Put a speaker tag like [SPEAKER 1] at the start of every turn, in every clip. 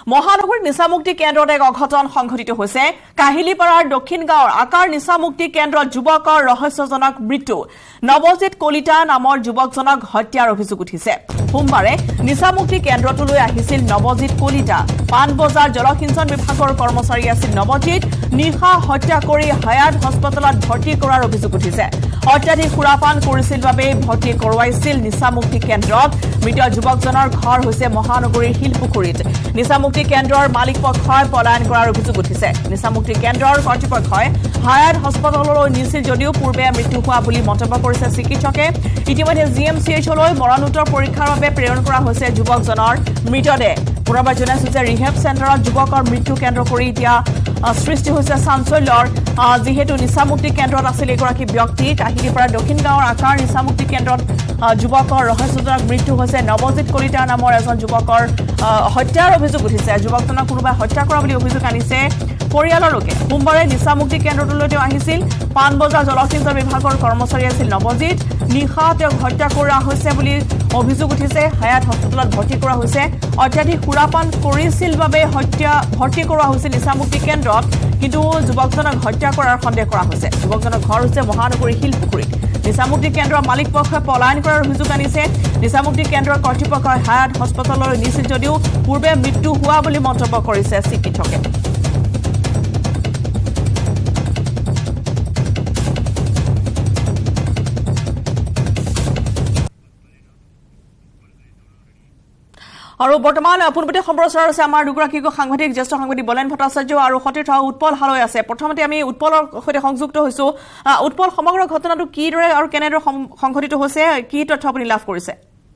[SPEAKER 1] মহানগৰ নিচামুক্তি কেন্দ্ৰত এক অঘটন সংঘটিত হৈছে কাহিলিপাৰাৰ দক্ষিণ গাঁৱৰ আকাৰ নিচামুক্তি কেন্দ্ৰত যুৱকৰ ৰহস্যজনক মৃত্যু নৱজিত কলিতা নামৰ যুৱকজনক হত্যাৰ অভিযোগ উঠিছে সোমবাৰে নিচামুক্তি কেন্দ্ৰটোলৈ আহিছিল নৱজিত কলিতা পানবজাৰ জলসিঞ্চন বিভাগৰ কৰ্মচাৰী আছিল নৱজিত নিশা হত্যা কৰি হায়াত হস্পিটেলত ভৰ্তি কৰাৰ অভিযোগ উঠিছে অত্যাধিক সুৰাপান কৰিছিল বাবে ভৰ্তি কৰোৱাইছিল নিচামুক্তি কেন্দ্ৰত মৃত যুৱকজনৰ ঘৰ হৈছে মহানগৰীৰ শিলপুখুৰীত নিচামুক্তি কেন্দ্ৰৰ মালিক পক্ষই পলায়ন কৰাৰ অভিযোগ উঠিছে নিচামুক্তি কেন্দ্ৰৰ কৰ্তৃপক্ষই হায়াত হস্পিটেললৈ নিছিল যদিও পূৰ্বে মৃত্যু হোৱা বুলি মন্তব্য কৰিছে চিকিৎসকে ইতিমধ্যে জিএমচিএইচলৈ মৰণোত্তৰ পৰীক্ষাৰ বাবে প্ৰেৰণ কৰা হৈছে যুৱকজনৰ মৃতদেহ পুনৰবাৰ জনাইছো যে ৰিহেব চেণ্টাৰত যুৱকৰ মৃত্যু কেন্দ্ৰ কৰি এতিয়া সৃষ্টি হৈছে চাঞ্চল্যৰ যিহেতু নিচামুক্তি কেন্দ্ৰত আছিল এগৰাকী ব্যক্তি কাহিলিপাৰা দক্ষিণ গাঁৱৰ আকাৰ নিচামুক্তি কেন্দ্ৰত যুৱকৰ ৰহস্যজনক মৃত্যু হৈছে নৱজিত কলিতা নামৰ এজন যুৱকৰ হত্যাৰ অভিযোগ উঠিছে যুৱকজনক কোনোবাই হত্যা কৰা বুলি অভিযোগ আনিছে পৰিয়ালৰ লোকে সোমবাৰে নিচামুক্তি কেন্দ্ৰটোলৈ তেওঁ আহিছিল পানবজাৰ জলসিঞ্চন বিভাগৰ কৰ্মচাৰী আছিল নৱজিত নিশা তেওঁক হত্যা কৰা হৈছে বুলি অভিযোগ উঠিছে হায়াত হস্পিটেলত ভৰ্তি কৰা হৈছে অত্যাধিক সুৰাপান কৰিছিল বাবে ভৰ্তি কৰোৱা হৈছে নিচামুক্তি কেন্দ্ৰত কিন্তু যুৱকজনক হত্যা কৰাৰ সন্দেহ কৰা হৈছে যুৱকজনৰ ঘৰ হৈছে মহানগৰী শিলপুখুৰীত নিচামুক্তি কেন্দ্ৰৰ মালিক পক্ষই পলায়ন কৰাৰ অভিযোগ আনিছে নিচামুক্তি কেন্দ্ৰৰ কৰ্তৃপক্ষই হায়াত হস্পিটেললৈ নিছিল যদিও পূৰ্বে মৃত্যু হোৱা বুলি মন্তব্য কৰিছে চিকিৎসকে আৰু বৰ্তমান পুনপতি সম্প্ৰচাৰ আছে আমাৰ দুগৰাকী সাংবাদিক জ্যেষ্ঠ সাংবাদিক বলেন ভট্টাচাৰ্য আৰু সতীৰ্থ উৎপল হালৈ আছে প্ৰথমতে আমি উৎপলৰ সৈতে সংযুক্ত হৈছো উৎপল সমগ্ৰ ঘটনাটো কিদৰে আৰু কেনেদৰে সংঘটিত হৈছে কি তথ্য আপুনি লাভ কৰিছে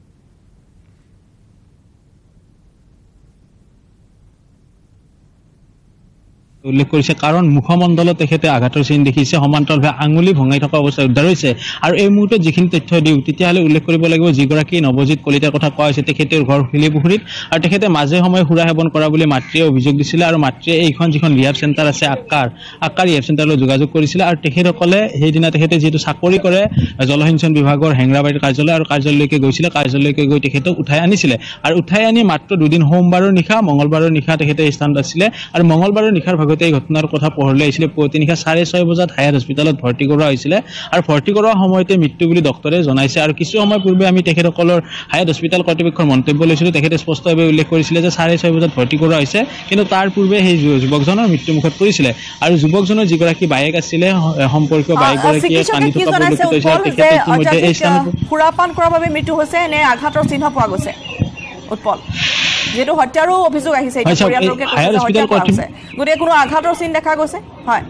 [SPEAKER 2] উল্লেখ কৰিছে কাৰণ মুখমণ্ডলত তেখেতে আঘাতৰ চিন দেখিছে সমান্তৰালভাৱে আঙুলি ভঙাই থকা অৱস্থাত উদ্ধাৰ হৈছে আৰু এই মুহূৰ্তত যিখিনি তথ্য দিওঁ তেতিয়াহ'লে উল্লেখ কৰিব লাগিব যিগৰাকী নৱজিত কলিতাৰ কথা কোৱা হৈছে তেখেতৰ ঘৰ শিলিপুখুৰীত আৰু তেখেতে মাজে সময়ে সুৰা সেৱন কৰা বুলি মাতৃয়ে অভিযোগ দিছিলে আৰু মাতৃয়ে এইখন যিখন ৰিহাব চেণ্টাৰ আছে আকাৰ ৰিহাব চেণ্টাৰলৈ যোগাযোগ কৰিছিলে আৰু তেখেতসকলে সেইদিনা তেখেতে যিহেতু চাকৰি কৰে জলসিঞ্চন বিভাগৰ হেংৰাবাৰীৰ কাৰ্যালয় আৰু কাৰ্যালয়লৈকে গৈছিলে কাৰ্যালয়লৈকে গৈ তেখেতক উঠাই আনিছিলে আৰু উঠাই আনি মাত্ৰ দুদিন সোমবাৰৰ নিশা মঙলবাৰৰ নিশা তেখেতে স্থানত আছিলে আৰু মঙলবাৰৰ নিশাৰ এই ঘটনাৰ কথা পোহৰলৈ আহিছিলে পুৱতি নিশা 6:30 বজাত হায়াত হস্পিটেলত ভৰ্তি কৰোৱা হৈছিলে আৰু ভৰ্তি কৰোৱা সময়তে মৃত্যু বুলি ডক্টৰে জনাইছে আৰু কিছু সময় পূৰ্বে আমি তেখেতসকলৰ হায়াত হস্পিটেল কৰ্তৃপক্ষৰ মন্তব্য লৈছিলোঁ তেখেতে স্পষ্টভাৱে উল্লেখ কৰিছিলে যে 6:30 বজাত ভৰ্তি কৰোৱা হৈছে কিন্তু তাৰ পূৰ্বে সেই যুৱকজনৰ মৃত্যুমুখত পৰিছিলে আৰু যুৱকজনৰ যিগৰাকী বায়েক আছিলে সম্পৰ্কীয় বায়েকগৰাকীয়ে কান্দি থকা পৰিলক্ষিত হৈছে তেখেতে ইতিমধ্যে এই স্থানত
[SPEAKER 1] সুৰাপান কৰাৰ বাবে মৃত্যু হৈছে নে আঘাতৰ চিহ্ন পোৱা গৈছে উৎপল যেটো হত্যাৰো অভিযোগ আহিছে এই পৰিয়ালকে হত্যা কৰা হৈছে গতিকে কোনো আঘাতৰ চিন দেখা গৈছে হয়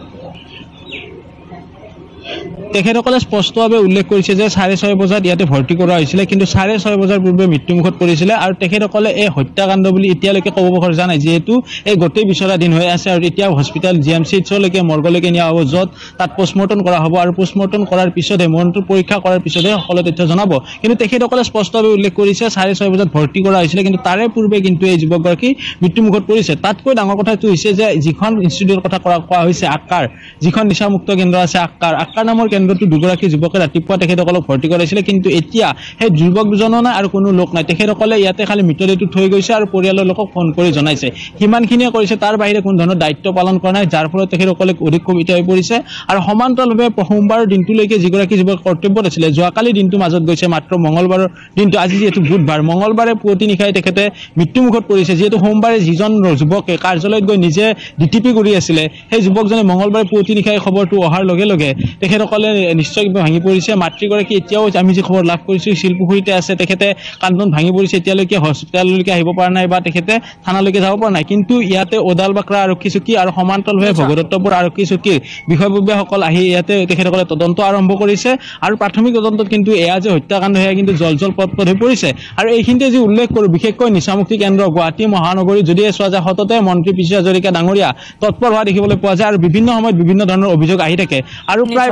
[SPEAKER 2] তেখেতসকলে স্পষ্টভাৱে উল্লেখ কৰিছে যে 6:30 বজাত ইয়াতে ভৰ্তি কৰা হৈছিলে কিন্তু 6:30 বজাৰ পূৰ্বে মৃত্যুমুখত পৰিছিলে আৰু তেখেতসকলে এই হত্যাকাণ্ড বুলি এতিয়ালৈকে ক'ব পৰা নাই যিহেতু এই গোটেই বিচৰাধীন হৈ আছে আৰু এতিয়া হস্পিটেল জিএমচিএইচলৈকে মৰ্গলৈকে নিয়া হ'ব য'ত তাত পোষ্টমৰ্টম কৰা হ'ব আৰু পোষ্টমৰ্টম কৰাৰ পিছতহে মৰণোত্তৰ পৰীক্ষা কৰাৰ পিছতহে সকলো তথ্য জনাব কিন্তু তেখেতসকলে স্পষ্টভাৱে উল্লেখ কৰিছে 6:30 বজাত ভৰ্তি কৰা হৈছিলে কিন্তু তাৰে পূৰ্বে কিন্তু এই যুৱকগৰাকী মৃত্যুমুখত পৰিছে তাতকৈ ডাঙৰ কথাটো হৈছে যে যিখন ইনষ্টিটিউটৰ কথা কোৱা হৈছে আকাৰ যিখন নিচামুক্ত কেন্দ্ৰ আছে আকাৰ নামৰ কেন্দ্ৰটো দুগৰাকী যুৱকে ৰাতিপুৱা তেখেতসকলক ভৰ্তি কৰাইছিলে কিন্তু এতিয়া সেই যুৱক দুজনো নাই আৰু কোনো লোক নাই তেখেতসকলে ইয়াতে খালি মৃতদেহটো থৈ গৈছে আৰু পৰিয়ালৰ লোকক ফোন কৰি জনাইছে সিমানখিনিয়ে কৰিছে তাৰ বাহিৰে কোনো ধৰণৰ দায়িত্ব পালন কৰা নাই যাৰ ফলত তেখেতসকলে অধিক ক্ষোভিত হৈ পৰিছে আৰু সমান্তৰালভাৱে সোমবাৰৰ দিনটোলৈকে যিগৰাকী যুৱক কৰ্তব্যত আছিলে যোৱাকালি দিনটো মাজত গৈছে মাত্ৰ মঙলবাৰৰ দিনটো আজি যিহেতু বুধবাৰ মঙলবাৰে পুৱতি নিশাই তেখেতে মৃত্যুমুখত পৰিছে যিহেতু সোমবাৰে যিজন যুৱকে কাৰ্যালয়ত গৈ নিজে ডিটিপি কৰি আছিলে সেই যুৱকজনে মঙলবাৰে পুৱতি নিশাই খবৰটো অহাৰ লগে লগে তেখেতসকলে নিশ্চয় ভাঙি পৰিছে মাতৃগৰাকী এতিয়াও আমি যি খবৰ লাভ কৰিছোঁ শিলপুখুৰীতে আছে তেখেতে কান্দন ভাঙি পৰিছে এতিয়ালৈকে হস্পিটেললৈকে আহিব পৰা নাই বা তেখেতে থানালৈকে যাব পৰা নাই কিন্তু ইয়াতে ওদালবাকৰা আৰক্ষী চকী আৰু সমান্তৰালভাৱে ভগদত্তপুৰ আৰক্ষী চকীৰ বিষয়ববীয়াসকল আহি ইয়াতে তেখেতসকলে তদন্ত আৰম্ভ কৰিছে আৰু প্ৰাথমিক তদন্তত কিন্তু এয়া যে হত্যাকাণ্ড সেয়া কিন্তু জল পট হৈ পৰিছে আৰু এইখিনিতে যি উল্লেখ কৰোঁ বিশেষকৈ নিচামুক্তি কেন্দ্ৰ গুৱাহাটী মহানগৰী যদি চোৱা যায় সততে মন্ত্ৰী পিছু হাজৰিকা ডাঙৰীয়া তৎপৰ হোৱা দেখিবলৈ পোৱা যায় আৰু বিভিন্ন সময়ত বিভিন্ন ধৰণৰ অভিযোগ আহি থাকে আৰু প্ৰায় প্ৰতিটো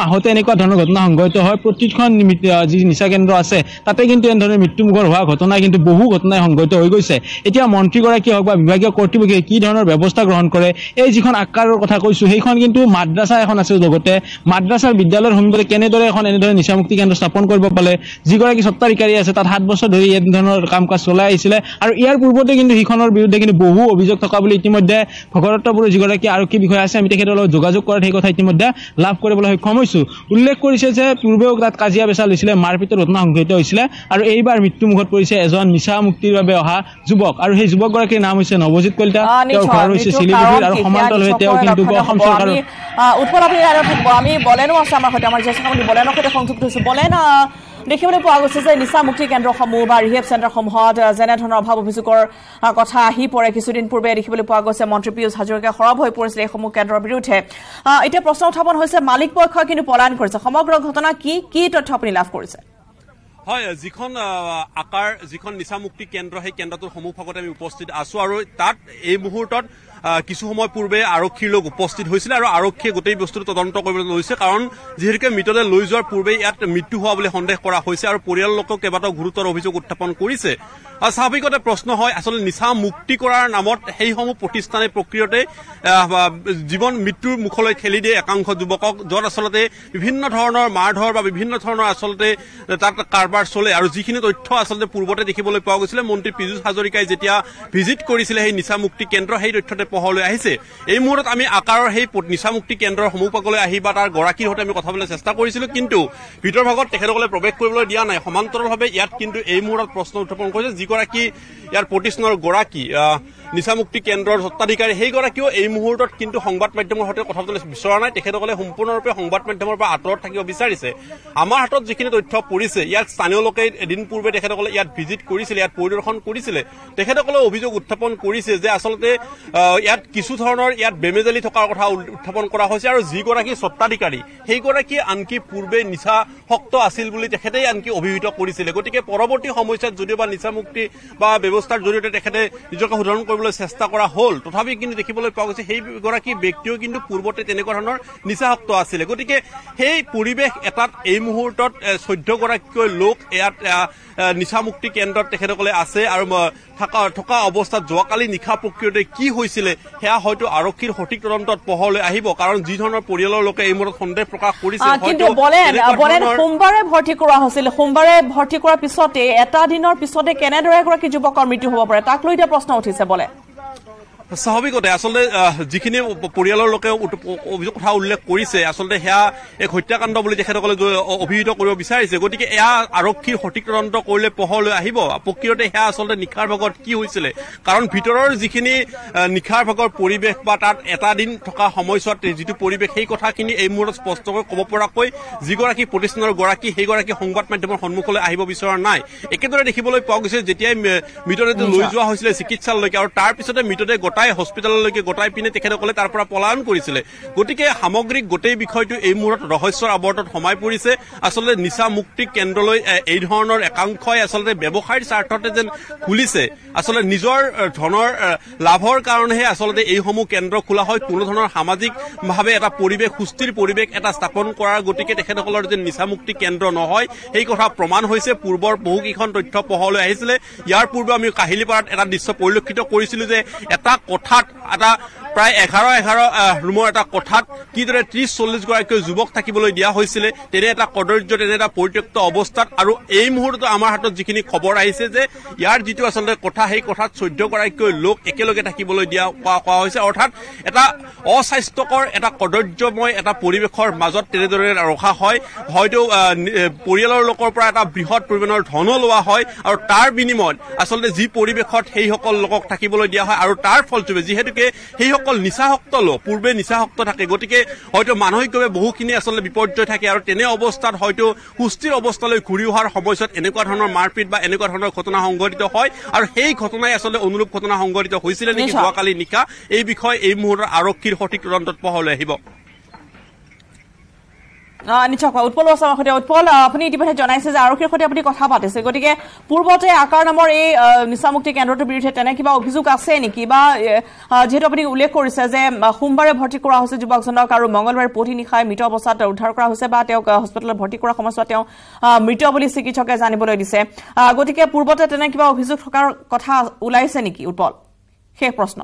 [SPEAKER 2] মাহতে এনেকুৱা ধৰণৰ ঘটনা সংঘটিত হয় প্ৰতিখন যি নিচা কেন্দ্ৰ আছে তাতে কিন্তু এনেধৰণৰ মৃত্যুমুখৰ হোৱা ঘটনা কিন্তু বহু ঘটনাই সংঘটিত হৈ গৈছে এতিয়া মন্ত্ৰীগৰাকী হওক বা বিভাগীয় কৰ্তৃপক্ষই কি ধৰণৰ ব্যৱস্থা গ্ৰহণ কৰে এই যিখন আকাৰৰ কথা কৈছো সেইখন কিন্তু মাদ্ৰাছা এখন আছে লগতে মাদ্ৰাছাৰ বিদ্যালয়ৰ সন্মুখতে কেনেদৰে এখন এনেদৰে নিচামুক্তি কেন্দ্ৰ স্থাপন কৰিব পালে যিগৰাকী স্বত্বাধিকাৰী আছে তাত 7 বছৰ ধৰি এই ধৰণৰ কাম কাজ চলাই আহিছিলে আৰু ইয়াৰ পূৰ্বতে কিন্তু সিখনৰ বিৰুদ্ধে কিন্তু বহু অভিযোগ থকা বুলি ইতিমধ্যে ভগৰত্বপুৰ যিগৰাকী আৰক্ষী বিষয়া আছে আমি তেখেতৰ লগত যোগাযোগ কৰাৰ সেই কথা ইতিমধ্যে লাভ কৰিবলৈ সক্ষম হৈছো উল্লেখ কৰিছে যে পূৰ্বেও তাত কাজিয়া পেচাল হৈছিলে মাৰপিটৰ ঘটনা সংঘটিত হৈছিলে আৰু এইবাৰ মৃত্যুমুখত পৰিছে এজন নিচা মুক্তিৰ বাবে অহা যুৱক আৰু সেই যুৱকগৰাকীৰ নাম হৈছে নৱজিৎ কলিতা তেওঁৰ ঘৰ হৈছে শিলিগুড়িৰ আৰু সমান্তৰালভাৱে তেওঁ কিন্তু অসম চৰকাৰৰ
[SPEAKER 1] উৎপল আপুনি আৰু থাকিব আমি বলেনো আছে আমাৰ সৈতে আমাৰ জ্যেষ্ঠ কৰ্মী বলেনৰ সৈতে সংযুক্ত হৈছো বলেন দেখিবলৈ পোৱা গৈছে যে নিচা মুক্তি কেন্দ্ৰসমূহ বা ৰিহেব চেণ্টাৰসমূহত যেনে ধৰণৰ অভাৱ অভিযোগৰ কথা আহি পৰে কিছুদিন পূৰ্বে দেখিবলৈ পোৱা গৈছে মন্ত্ৰী পীয়ুষ হাজৰিকা সৰব হৈ পৰিছিল এইসমূহ কেন্দ্ৰৰ বিৰুদ্ধে এতিয়া প্ৰশ্ন উত্থাপন হৈছে মালিক পক্ষই কিন্তু পলায়ন কৰিছে সমগ্ৰ ঘটনা কি তথ্য আপুনি লাভ কৰিছে
[SPEAKER 3] হয় যিখন নিচামুক্তি কেন্দ্ৰ সেই কেন্দ্ৰটোৰ সন্মুখতে আমি উপস্থিত আছো আৰু তাত এই মুহূৰ্তত কিছু সময় পূৰ্বে আৰক্ষীৰ লোক উপস্থিত হৈছিল আৰু আৰক্ষীয়ে গোটেই বস্তুটো তদন্ত কৰিবলৈ লৈছে কাৰণ যিহেতুকে মৃতদেহ লৈ যোৱাৰ পূৰ্বে ইয়াত মৃত্যু হোৱা বুলি সন্দেহ কৰা হৈছে আৰু পৰিয়ালৰ লোকক কেইবাটাও গুৰুতৰ অভিযোগ উত্থাপন কৰিছে স্বাভাৱিকতে প্ৰশ্ন হয় আচলতে নিচা মুক্তি কৰাৰ নামত সেইসমূহ প্ৰতিষ্ঠানে প্ৰক্ৰিয়াতে জীৱন মৃত্যুৰ মুখলৈ ঠেলি দিয়ে একাংশ যুৱকক য'ত আচলতে বিভিন্ন ধৰণৰ মাৰধৰ বা বিভিন্ন ধৰণৰ আচলতে তাত কাৰবাৰ চলে আৰু যিখিনি তথ্য আচলতে পূৰ্বতে দেখিবলৈ পোৱা গৈছিলে মন্ত্ৰী পীয়ুষ হাজৰিকাই যেতিয়া ভিজিট কৰিছিলে সেই নিচামুক্তি কেন্দ্ৰ সেই তথ্যতে পোহৰলৈ আহিছে এই মুহূৰ্তত আমি আকাৰৰ সেই নিচামুক্তি কেন্দ্ৰৰ সন্মুখলৈ আহি বা তাৰ গৰাকীৰ সৈতে আমি কথা পাতিবলৈ চেষ্টা কৰিছিলো কিন্তু ভিতৰ ভাগত তেখেতসকলে প্ৰৱেশ কৰিবলৈ দিয়া নাই সমান্তৰালভাৱে ইয়াত কিন্তু এই মুহূৰ্তত প্ৰশ্ন উত্থাপন কৰিছে যিগৰাকী ইয়াৰ প্ৰতিষ্ঠানৰ গৰাকী নিচামুক্তি কেন্দ্ৰৰ স্বত্বাধিকাৰী সেইগৰাকীও এই মুহূৰ্তত কিন্তু সংবাদ মাধ্যমৰ সৈতে কথা পাতিবলৈ বিচৰা নাই তেখেতসকলে সম্পূৰ্ণৰূপে সংবাদ মাধ্যমৰ পৰা আঁতৰত থাকিব বিচাৰিছে আমাৰ হাতত যিখিনি তথ্য পৰিছে ইয়াত স্থানীয় লোকে এদিন পূৰ্বে তেখেতসকলে ইয়াত ভিজিট কৰিছিলে ইয়াত পৰিদৰ্শন কৰিছিলে তেখেতসকলে অভিযোগ উত্থাপন কৰিছে যে আচলতে ইয়াত কিছু ধৰণৰ ইয়াত বেমেজালি থকাৰ কথা উত্থাপন কৰা হৈছে আৰু যিগৰাকী স্বত্বাধিকাৰী সেইগৰাকী আনকি পূৰ্বে নিচাসক্ত আছিল বুলি তেখেতেই আনকি অভিহিত কৰিছিলে গতিকে পৰৱৰ্তী সময়ত যদিও বা নিচামুক্তি বা ব্যৱস্থাৰ জৰিয়তে তেখেতে নিজকে শুধৰণ কৰিবলৈ চেষ্টা কৰা হ'ল তথাপি কিন্তু দেখিবলৈ পোৱা গৈছে সেইগৰাকী ব্যক্তিও কিন্তু পূৰ্বতে তেনেকুৱা ধৰণৰ নিচাসক্ত আছিলে গতিকে সেই পৰিৱেশ এটাত এই মুহূৰ্তত 14 গৰাকীকৈ লোক ইয়াত নিচামুক্তি কেন্দ্ৰত তেখেতসকলে আছে আৰু থকা অৱস্থাত যোৱাকালি নিশা প্ৰক্ৰিয়াতে কি হৈছিলে সেয়া হয়তো আৰক্ষীৰ সঠিক তদন্তত পোহৰলৈ আহিব কাৰণ যি ধৰণৰ পৰিয়ালৰ লোকে এই মুহূৰ্তত সন্দেহ প্ৰকাশ কৰিছে
[SPEAKER 1] কিন্তু বলেন সোমবাৰে ভৰ্তি কৰা হৈছিল সোমবাৰে ভৰ্তি কৰাৰ পিছতে এটা দিনৰ পিছতে কেনেদৰে এগৰাকী যুৱকৰ মৃত্যু হ'ব পাৰে তাক লৈ এতিয়া প্ৰশ্ন উঠিছে বলে
[SPEAKER 3] স্বাভাৱিকতে আচলতে যিখিনি পৰিয়ালৰ লোকে অভিযোগ কথা উল্লেখ কৰিছে আচলতে সেয়া এক হত্যাকাণ্ড বুলি তেখেতসকলে অভিহিত কৰিব বিচাৰিছে গতিকে এয়া আৰক্ষীৰ সঠিক তদন্ত কৰিলে পোহৰলৈ আহিব প্ৰক্ৰিয়াতে সেয়া আচলতে নিশাৰ ভাগত কি হৈছিলে কাৰণ ভিতৰৰ যিখিনি নিশাৰ ভাগৰ পৰিৱেশ বা তাত এটা দিন থকা সময়ছোৱাত যিটো পৰিৱেশ সেই কথাখিনি এই মুহূৰ্তত স্পষ্টকৈ ক'ব পৰাকৈ যিগৰাকী প্ৰতিষ্ঠানৰ গৰাকী সেইগৰাকী সংবাদ মাধ্যমৰ সন্মুখলৈ আহিব বিচৰা নাই একেদৰে দেখিবলৈ পোৱা গৈছে যেতিয়াই মৃতদেহটো লৈ যোৱা হৈছিলে চিকিৎসালয়লৈকে আৰু তাৰ পিছতে মৃতদেহ হস্পিটেললৈকে গটাই পিনে তেখেতসকলে তাৰ পৰা পলায়ন কৰিছিলে গতিকে সামগ্ৰিক গোটেই বিষয়টো এই মুহূৰ্তত ৰহস্যৰ আৱৰ্তত সোমাই পৰিছে আচলতে নিচা মুক্তি কেন্দ্ৰলৈ এই ধৰণৰ একাংশই আচলতে ব্যৱসায়ৰ স্বাৰ্থতে যেন খুলিছে আচলতে নিজৰ ধনৰ লাভৰ কাৰণেহে আচলতে এইসমূহ কেন্দ্ৰ খোলা হয় কোনো ধৰণৰ সামাজিকভাৱে এটা পৰিৱেশ সুস্থিৰ পৰিৱেশ এটা স্থাপন কৰাৰ গতিকে তেখেতসকলৰ যে নিচামুক্তি কেন্দ্ৰ নহয় সেই কথা প্ৰমাণ হৈছে পূৰ্বৰ বহুকেইখন তথ্য পোহৰলৈ আহিছিলে ইয়াৰ পূৰ্বে আমি কাহিলীপাৰাত এটা দৃশ্য পৰিলক্ষিত কৰিছিলো যে এটা কোঠাত এটা প্ৰায় 11 ৰুমৰ এটা কোঠাত কিদৰে 30-40 গৰাকী যুৱক থাকিবলৈ দিয়া হৈছিলে তেনে এটা কদৰ্য তেনে এটা পৰিত্যক্ত অৱস্থাত আৰু এই মুহূৰ্তত আমাৰ হাতত যিখিনি খবৰ আহিছে যে ইয়াৰ যিটো আচলতে কোঠা সেই কোঠাত 14 গৰাকী লোক একেলগে থাকিবলৈ দিয়া কোৱা হৈছে অৰ্থাৎ এটা অস্বাস্থ্যকৰ এটা কদৰ্যময় এটা পৰিৱেশৰ মাজত তেনেদৰে ৰখা হয় হয়তো পৰিয়ালৰ লোকৰ পৰা এটা বৃহৎ পৰিমাণৰ ধন লোৱা হয় আৰু তাৰ বিনিময়ত আচলতে যি পৰিৱেশত সেইসকল লোকক থাকিবলৈ দিয়া হয় আৰু তাৰ ফলস্বৰূপে যিহেতুকে সেইসকল নিচাসক্ত লোক পূৰ্বে নিচাসক্ত থাকে গতিকে হয়তো মানসিকভাৱে বহুখিনি আচলতে বিপৰ্যয় থাকে আৰু তেনে অৱস্থাত হয়তো সুস্থিৰ অৱস্থালৈ ঘূৰি অহাৰ সময়ত এনেকুৱা ধৰণৰ মাৰপিট বা এনেকুৱা ধৰণৰ ঘটনা সংঘটিত হয় আৰু সেই ঘটনাই আচলতে অনুৰূপ ঘটনা সংঘটিত হৈছিলে নেকি যোৱাকালি নিশা এই বিষয়ে এই মুহূৰ্তত আৰক্ষীৰ সঠিক তদন্তত পোহৰলৈ আহিব
[SPEAKER 1] নিশ্চয় উৎপল বছৰৰ সৈতে উৎপল আপুনি ইতিমধ্যে জনাইছে যে আৰক্ষীৰ সৈতে আপুনি কথা পাতিছে গতিকে পূৰ্বতে আকাৰ নামৰ এই নিচামুক্তি কেন্দ্ৰটোৰ বিৰুদ্ধে তেনে কিবা অভিযোগ আছে নেকি বা যেহেতু আপুনি উল্লেখ কৰিছে যে সোমবাৰে ভৰ্তি কৰা হৈছে যুৱকজনক আৰু মঙলবাৰে পুৱতি নিশাই মৃত অৱস্থাত উদ্ধাৰ কৰা হৈছে বা তেওঁক হস্পিটেলত ভৰ্তি কৰা সময়ছোৱাত তেওঁ মৃত বুলি চিকিৎসকে জানিবলৈ দিছে গতিকে পূৰ্বতে তেনে কিবা অভিযোগ থকাৰ কথা ওলাইছে নেকি উৎপল শেষ প্ৰশ্ন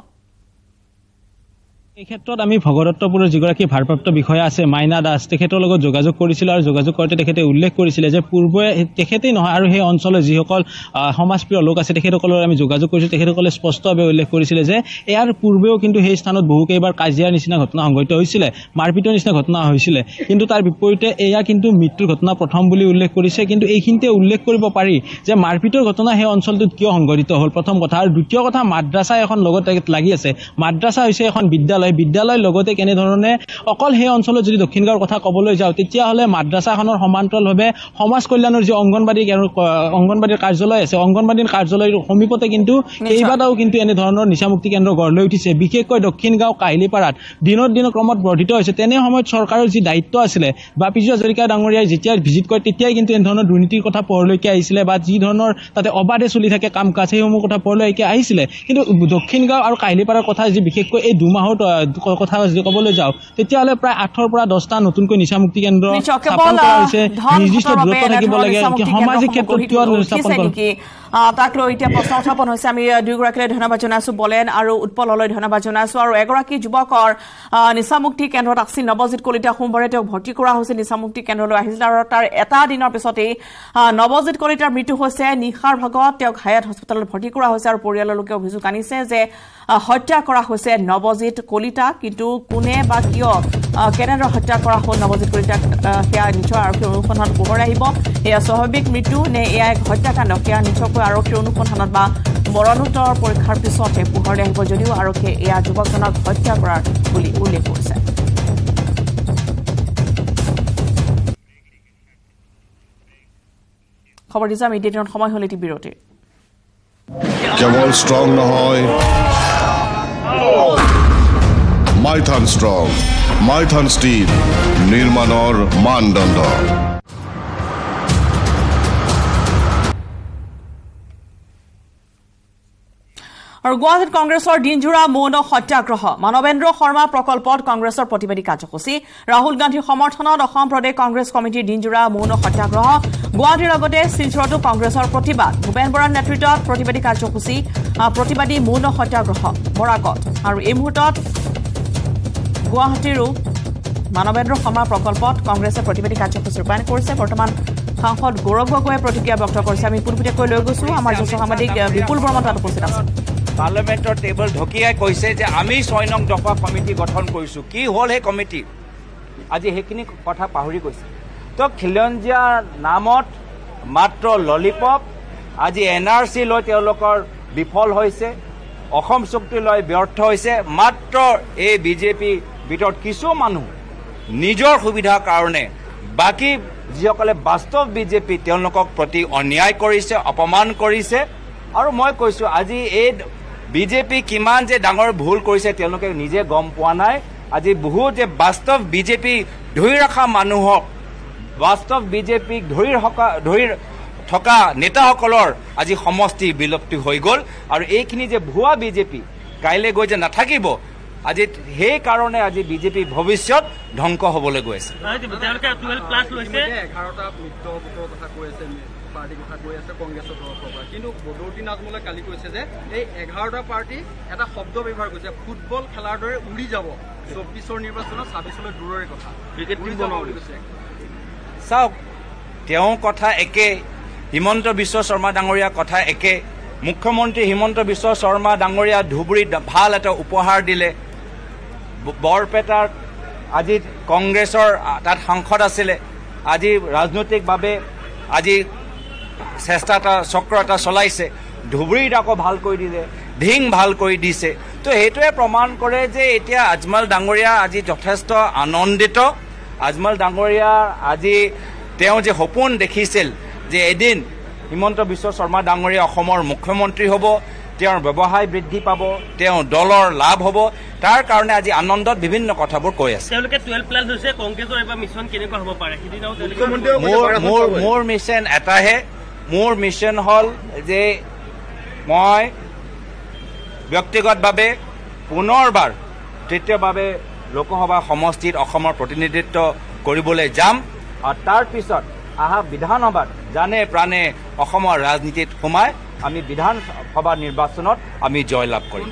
[SPEAKER 2] এই ক্ষেত্ৰত আমি ভগদত্তপুৰৰ যিগৰাকী ভাৰপ্ৰাপ্ত বিষয়া আছে মাইনা দাস তেখেতৰ লগত যোগাযোগ কৰিছিল আৰু যোগাযোগ কৰোঁতে তেখেতে উল্লেখ কৰিছিলে যে পূৰ্বে তেখেতেই নহয় আৰু সেই অঞ্চলৰ যিসকল সমাজপ্ৰিয় লোক আছে তেখেতসকলৰ আমি যোগাযোগ কৰিছোঁ তেখেতসকলে স্পষ্টভাৱে উল্লেখ কৰিছিলে যে ইয়াৰ পূৰ্বেও কিন্তু সেই স্থানত বহুকেইবাৰ কাজিয়াৰ নিচিনা ঘটনা সংঘটিত হৈছিলে মাৰপিটৰ নিচিনা ঘটনা হৈছিলে কিন্তু তাৰ বিপৰীতে এয়া কিন্তু মৃত্যুৰ ঘটনা প্ৰথম বুলি উল্লেখ কৰিছে কিন্তু এইখিনিতে উল্লেখ কৰিব পাৰি যে মাৰপিটৰ ঘটনা সেই অঞ্চলটোত কিয় সংঘটিত হ'ল প্ৰথম কথা আৰু দ্বিতীয় কথা মাদ্ৰাছা এখন লগত লাগি আছে মাদ্ৰাছা হৈছে এখন বিদ্যালয় লগতে কেনে ধৰণে অকল সেই অঞ্চলত যদি দক্ষিণ গাঁৱৰ কথা ক'বলৈ যাওঁ তেতিয়াহ'লে মাদ্ৰাছাখনৰ সমান্তৰালভাৱে সমাজ কল্যাণৰ যি অংগনবাড়ীৰ কাৰ্যালয় আছে অংগনবাড়ীৰ কাৰ্যালয়ৰ সমীপতে কিন্তু কেইবাটাও কিন্তু এনে ধৰণৰ নিচামুক্তি কেন্দ্ৰ গঢ় লৈ উঠিছে বিশেষকৈ দক্ষিণ গাঁও কাহিলীপাৰাত দিনৰ ক্ৰমত বৰ্ধিত হৈছে তেনে সময়ত চৰকাৰৰ যি দায়িত্ব আছিলে বা পি হাজৰিকা ডাঙৰীয়াই যেতিয়া ভিজিট কৰে তেতিয়াই কিন্তু এনে ধৰণৰ দুৰ্নীতিৰ কথা পোহৰলৈকে আহিছিলে বা যি ধৰণৰ তাতে অবাধে চলি থাকে কাম কাজ সেইসমূহ কথা পোহৰলৈকে আহিছিলে কিন্তু দক্ষিণ গাঁও আৰু কাহিলীপাৰাৰ কথা যি বিশেষকৈ এই দুমাহৰ কথা যদি ক'বলৈ যাওঁ তেতিয়াহ'লে প্ৰায় 8ৰ পৰা 10টা নতুনকৈ নিচামুক্তি কেন্দ্ৰ স্থাপন কৰা হৈছে নিৰ্দিষ্ট দূৰত্ব থাকিব লাগে সামাজিক ক্ষেত্ৰত কিয় স্থাপন কৰে
[SPEAKER 1] তাক লৈ এতিয়া প্ৰশ্ন উত্থাপন হৈছে আমি দুয়োগৰাকীলৈ ধন্যবাদ জনাইছো বলেন আৰু উৎপললৈ ধন্যবাদ জনাইছো আৰু এগৰাকী যুৱকৰ নিচামুক্তি কেন্দ্ৰত আছিল নৱজিৎ কলিতা সোমবাৰে তেওঁক ভৰ্তি কৰা হৈছে নিচামুক্তি কেন্দ্ৰলৈ আহিছিল আৰু তাৰ এটা দিনৰ পিছতেই নৱজিৎ কলিতাৰ মৃত্যু হৈছে নিশাৰ ভাগত তেওঁক হায়াত হস্পিটেলত ভৰ্তি কৰা হৈছে আৰু পৰিয়ালৰ লোকে অভিযোগ আনিছে যে হত্যা কৰা হৈছে নৱজিৎ কলিতা কিন্তু কোনে বা কিয় কেনেদৰে হত্যা কৰা হ'ল নৱজিৎ কলিতাক সেয়া নিশ্চয় আৰক্ষীৰ অনুসন্ধানত পোহৰ আহিব এয়া স্বাভাৱিক মৃত্যু নে এয়া এক হত্যাকাণ্ড সেয়া নিশ্চয়কৈ আৰক্ষীৰ অনুসন্ধানত বা মৰণোত্তৰ পৰীক্ষাৰ পিছতহে পোহৰলৈ আহিব যদিও আৰক্ষীয়ে এয়া যুৱকজনক হত্যা কৰাৰ বুলি উল্লেখ কৰিছে খবৰ দিছে আমি এতিয়া সময় হ'ল এটি বিৰতিৰ
[SPEAKER 4] কেৱল ষ্ট্ৰং নহয় মাইথান ষ্ট্ৰং মাইথান ষ্টীল নিৰ্মাণৰ মানদণ্ড
[SPEAKER 1] আৰু গুৱাহাটীত কংগ্ৰেছৰ দিনজোৰা মৌন সত্যাগ্ৰহ মানৱেন্দ্ৰ শৰ্মা প্ৰকল্পত কংগ্ৰেছৰ প্ৰতিবাদী কাৰ্যসূচী ৰাহুল গান্ধীৰ সমৰ্থনত অসম প্ৰদেশ কংগ্ৰেছ কমিটিৰ দিনজোৰা মৌন সত্যাগ্ৰহ গুৱাহাটীৰ লগতে শিলচৰতো কংগ্ৰেছৰ প্ৰতিবাদ ভূপেন বৰাৰ নেতৃত্বত প্ৰতিবাদী কাৰ্যসূচী প্ৰতিবাদী মৌন সত্যাগ্ৰহ বৰাকত আৰু এই মুহূৰ্তত গুৱাহাটীৰো মানৱেন্দ্ৰ শৰ্মা প্ৰকল্পত কংগ্ৰেছে প্ৰতিবাদী কাৰ্যসূচী ৰূপায়ণ কৰিছে বৰ্তমান সাংসদ গৌৰৱ গগৈয়ে প্ৰতিক্ৰিয়া ব্যক্ত কৰিছে আমি পোনপটীয়াকৈ লৈ গৈছো আমাৰ জ্যেষ্ঠ সাংবাদিক বিপুল বৰ্মা তাত উপস্থিত আছে
[SPEAKER 5] পাৰ্লামেণ্টৰ টেবল ঢকিয়াই কৈছে যে আমি 6 নং দফা কমিটি গঠন কৰিছোঁ কি হ'ল সেই কমিটি আজি সেইখিনি কথা পাহৰি গৈছে তো খিলঞ্জীয়াৰ নামত মাত্ৰ ললিপপ আজি NRC লৈ তেওঁলোকৰ বিফল হৈছে অসম চুক্তি লৈ ব্যৰ্থ হৈছে মাত্ৰ এই বিজেপি ভিতৰত কিছু মানুহ নিজৰ সুবিধাৰ কাৰণে বাকী যিসকলে বাস্তৱ বিজেপি তেওঁলোকক প্ৰতি অন্যায় কৰিছে অপমান কৰিছে আৰু মই কৈছোঁ আজি এই বিজেপি কিমান যে ডাঙৰ ভুল কৰিছে তেওঁলোকে নিজে গম পোৱা নাই আজি বহু যে বাস্তৱ বিজেপি ধৰি ৰখা মানুহক বাস্তৱ বিজেপিক ধৰি থকা নেতাসকলৰ আজি সমষ্টি বিলুপ্তি হৈ গ'ল আৰু এইখিনি যে ভুৱা বিজেপি কাইলৈ গৈ যে নাথাকিব আজি সেই কাৰণে আজি বিজেপি ভৱিষ্যত ধ্বংস হ'বলৈ গৈ আছে
[SPEAKER 6] পাৰ্টি কথা কৈ আছে কংগ্ৰেছৰ তৰফৰ পৰা কিন্তু বদৰুদ্দিন আজমলে কালি কৈছে যে এই 11টা পাৰ্টি এটা শব্দ ব্যৱহাৰ কৰিছে ফুটবল খেলাৰ দৰে উৰি যাব 24ৰ নিৰ্বাচনত 26লৈ দূৰৰে কথা ক্ৰিকেট টিম বনাব বুলি কৈছে
[SPEAKER 5] চাওক তেওঁ কথা একে হিমন্ত বিশ্ব শৰ্মা ডাঙৰীয়া কথা একে মুখ্যমন্ত্ৰী হিমন্ত বিশ্ব শৰ্মা ডাঙৰীয়া ধুবুৰীত ভাল এটা উপহাৰ দিলে বৰপেটাৰ আজি কংগ্ৰেছৰ তাত সাংসদ আছিলে আজি ৰাজনৈতিকভাৱে আজি চেষ্টা এটা চক্ৰ এটা চলাইছে ধুবুৰীত আকৌ ভাল কৰি দিলে ধিং ভাল কৰি দিছে তো সেইটোৱে প্ৰমাণ কৰে যে এতিয়া আজমল ডাঙৰীয়া আজি যথেষ্ট আনন্দিত আজমল ডাঙৰীয়া আজি তেওঁ যে সপোন দেখিছিল যে এদিন হিমন্ত বিশ্ব শৰ্মা ডাঙৰীয়া অসমৰ মুখ্যমন্ত্ৰী হ'ব তেওঁৰ ব্যৱসায় বৃদ্ধি পাব, তেওঁ দলৰ লাভ হ'ব। তাৰ কাৰণে আজি আনন্দত বিভিন্ন কথাবোৰ কৈ আছে। মোৰ মিছন এটাহে, মোৰ মিছন হ'ল যে মই ব্যক্তিগতভাৱে পুনৰবাৰ তৃতীয়ভাৱে লোকসভা সমষ্টিত অসমৰ প্ৰতিনিধিত্ব কৰিবলৈ যাম আৰু তাৰ পিছত অহা বিধানসভাত জানে প্ৰাণে অসমৰ ৰাজনীতিত সোমাই আমি বিধানসভা নিৰ্বাচনত আমি জয়লাভ কৰিম।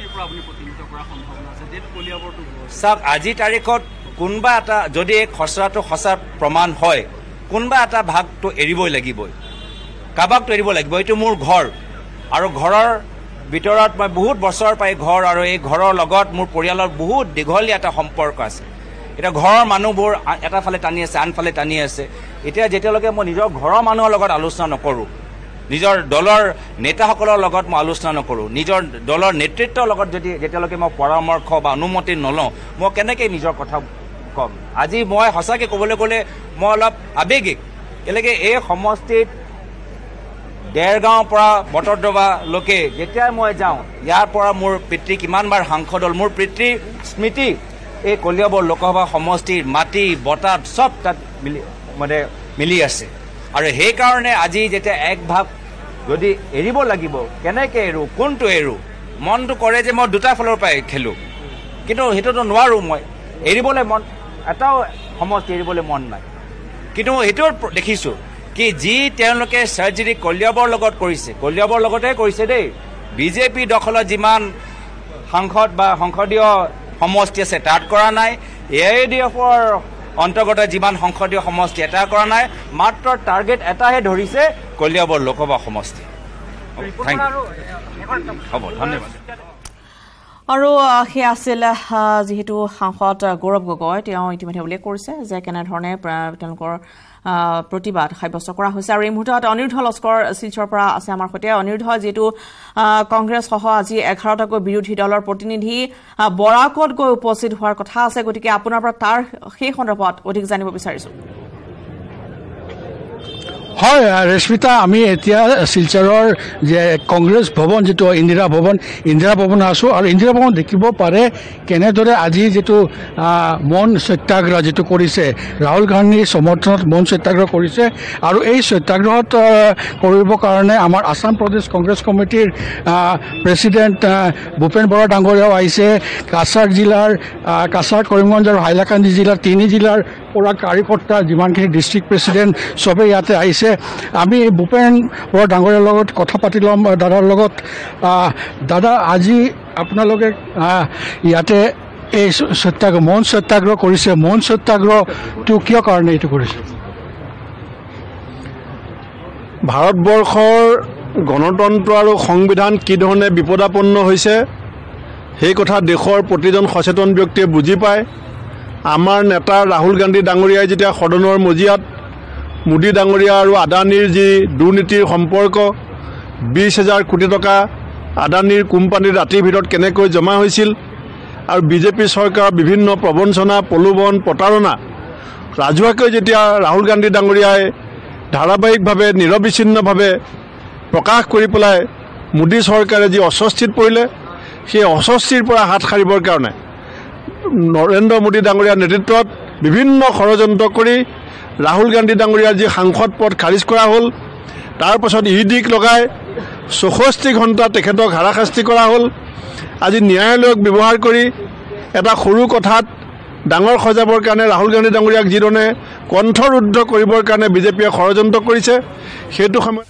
[SPEAKER 5] চাওক, আজিৰ তাৰিখত কোনোবা এটা যদি খচৰাটো সঁচা প্ৰমাণ হয়, কোনোবা এটা ভাগটো এৰিবই লাগিবই, কাৰোবাকটো এৰিব লাগিব। এইটো মোৰ ঘৰ আৰু ঘৰৰ ভিতৰত মই বহুত বছৰ পাই ঘৰ আৰু এই ঘৰৰ লগত মোৰ পৰিয়ালৰ বহুত দীঘলীয়া এটা সম্পৰ্ক আছে। এতিয়া ঘৰৰ মানুহবোৰ এটা ফালে টানি আছে, আনফালে টানি আছে। এতিয়া যেতিয়ালৈকে মই নিজৰ ঘৰৰ মানুহৰ লগত আলোচনা নকৰোঁ, নিজৰ দলৰ নেতাসকলৰ লগত মই আলোচনা নকৰোঁ, নিজৰ দলৰ নেতৃত্বৰ লগত যেতিয়ালৈকে মই পৰামৰ্শ বা অনুমতি নলওঁ, মই কেনেকৈ নিজৰ কথা ক'ম। আজি মই সঁচাকৈ ক'বলৈ গ'লে মই অলপ আৱেগিক। কেলেকৈ এই সমষ্টিত দেৰগাঁৱৰ পৰা বটদ্ৰৱালৈকে যেতিয়াই মই যাওঁ, ইয়াৰ পৰা মোৰ পিতৃ কিমানবাৰ সাংসদ হ'ল, মোৰ পিতৃৰ স্মৃতি এই কলিয়াবৰ লোকসভা সমষ্টিৰ মাটি বতাহ চব তাত মিলি আছে। আৰু সেইকাৰণে আজি যেতিয়া এক ভাগ যদি এৰিব লাগিব, কেনেকৈ এৰোঁ, কোনটো এৰোঁ, মনটো কৰে যে মই দুটা ফালৰ পৰাই খেলোঁ, কিন্তু সেইটোতো নোৱাৰোঁ। মই এৰিবলৈ মন, এটাও সমষ্টি এৰিবলৈ মন নাই। কিন্তু সেইটো দেখিছোঁ কি যি তেওঁলোকে চাৰ্জাৰী কলিয়াবৰ লগত কৰিছে, কলিয়াবৰ লগতে কৰিছে দেই। বিজেপি দখলত যিমান সাংসদ বা সংসদীয় সমষ্টি আছে তাত কৰা নাই, AIDFৰ অন্তৰ্গত যিমান সংসদীয় সমষ্টি এটা কৰা নাই, মাত্ৰ টাৰ্গেট এটাহে ধৰিছে, কলিয়াবৰ লোকসভা সমষ্টি। থেংক ইউ, হ'ব, ধন্যবাদ।
[SPEAKER 1] আৰু সেয়া আছিল যিহেতু সাংসদ গৌৰৱ গগৈ, তেওঁ ইতিমধ্যে উল্লেখ কৰিছে যে কেনেধৰণে তেওঁলোকৰ প্ৰতিবাদ সাব্যস্ত কৰা হৈছে। আৰু এই মুহূৰ্তত অনিৰুদ্ধ লস্কৰ শিলচৰৰ পৰা আছে আমাৰ সৈতে। অনিৰুদ্ধ, যিহেতু কংগ্ৰেছসহ আজি 11টাকৈ বিৰোধী দলৰ প্ৰতিনিধি বৰাকত গৈ উপস্থিত হোৱাৰ কথা আছে, গতিকে আপোনাৰ পৰা তাৰ সেই সন্দৰ্ভত অধিক জানিব বিচাৰিছোঁ।
[SPEAKER 7] হয় ৰেশ্মিতা, আমি এতিয়া শিলচৰৰ যে কংগ্ৰেছ ভৱন যিটো ইন্দিৰা ভৱন আছোঁ আৰু ইন্দিৰা ভৱন দেখিব পাৰে কেনেদৰে আজি যিটো মৌন সত্যাগ্ৰহ যিটো কৰিছে, ৰাহুল গান্ধীৰ সমৰ্থনত মৌন সত্যাগ্ৰহ কৰিছে। আৰু এই সত্যাগ্ৰহত কৰিবৰ কাৰণে আমাৰ আসাম প্ৰদেশ কংগ্ৰেছ কমিটিৰ প্ৰেছিডেণ্ট ভূপেন বৰা ডাঙৰীয়াও আহিছে। কাছাৰ, কৰিমগঞ্জ আৰু হাইলাকান্দি জিলাৰ 3 জিলাৰ পৰা কাৰ্যকৰ্তা যিমানখিনি ডিষ্ট্ৰিক্ট প্ৰেছিডেণ্ট চবেই ইয়াতে আহিছে। আমি ভূপেন বৰা ডাঙৰীয়াৰ লগত কথা পাতি ল'ম, দাদাৰ লগত। দাদা, আজি আপোনালোকে ইয়াতে এই মৌন সত্যাগ্ৰহ কৰিছে, মৌন সত্যাগ্ৰহটো কিয় কাৰণে এইটো কৰিছে?
[SPEAKER 8] ভাৰতবৰ্ষৰ গণতন্ত্ৰ আৰু সংবিধান কি ধৰণে বিপদাপন্ন হৈছে সেই কথা দেশৰ প্ৰতিজন সচেতন ব্যক্তিয়ে বুজি পায়। আমাৰ নেতা ৰাহুল গান্ধী ডাঙৰীয়াই যেতিয়া সদনৰ মজিয়াত মোদী ডাঙৰীয়া আৰু আদানীৰ যি দুৰ্নীতিৰ সম্পৰ্ক, 20,000 কোটি টকা আদানীৰ কোম্পানীৰ ৰাতিৰ ভিতৰত কেনেকৈ জমা হৈছিল আৰু বিজেপি চৰকাৰৰ বিভিন্ন প্ৰবঞ্চনা, প্ৰলোভন, প্ৰতাৰণা ৰাজহুৱাকৈ যেতিয়া ৰাহুল গান্ধী ডাঙৰীয়াই ধাৰাবাহিকভাৱে নিৰবিচ্ছিন্নভাৱে প্ৰকাশ কৰি পেলাই মোদী চৰকাৰে যি অস্বস্তিত পৰিলে, সেই অস্বস্তিৰ পৰা হাত সাৰিবৰ কাৰণে নৰেন্দ্ৰ মোদী ডাঙৰীয়াৰ নেতৃত্বত বিভিন্ন ষড়যন্ত্ৰ কৰি ৰাহুল গান্ধী ডাঙৰীয়াৰ যি সাংসদ পদ খাৰিজ কৰা হ'ল, তাৰ পাছত ইডিক লগাই 64 ঘণ্টা তেখেতক হাৰাশাস্তি কৰা হ'ল। আজি ন্যায়ালয়ক ব্যৱহাৰ কৰি এটা সৰু কথাত ডাঙৰ সজাবৰ কাৰণে ৰাহুল গান্ধী ডাঙৰীয়াক যিধৰণে কণ্ঠৰুদ্ধ কৰিবৰ কাৰণে বিজেপিয়ে ষড়যন্ত্ৰ কৰিছে, সেইটো সময়ত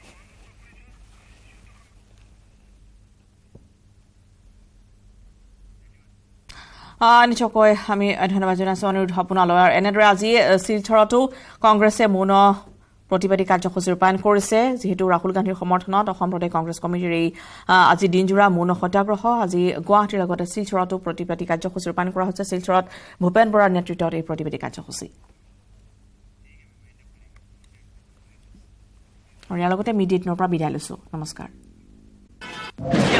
[SPEAKER 1] নিশ্চয়কৈ আমি ধন্যবাদ জনাইছোঁ অনিৰুদ্ধ আপোনালৈ। এনেদৰে আজি শিলচৰতো কংগ্ৰেছে মৌন প্ৰতিবাদী কাৰ্যসূচী ৰূপায়ণ কৰিছে, যিহেতু ৰাহুল গান্ধীৰ সমৰ্থনত অসম প্ৰদেশ কংগ্ৰেছ কমিটিৰ এই আজি দিনজোৰা মৌন সত্যাগ্ৰহ। আজি গুৱাহাটীৰ লগতে শিলচৰতো প্ৰতিবাদী কাৰ্যসূচী ৰূপায়ণ কৰা হৈছে। শিলচৰত ভূপেন বৰাৰ নেতৃত্বত এই প্ৰতিবাদী কাৰ্যসূচী। আৰু ইয়াৰ লগতে মিডিয়া 18ৰ পৰা বিদায় লৈছোঁ। নমস্কাৰ।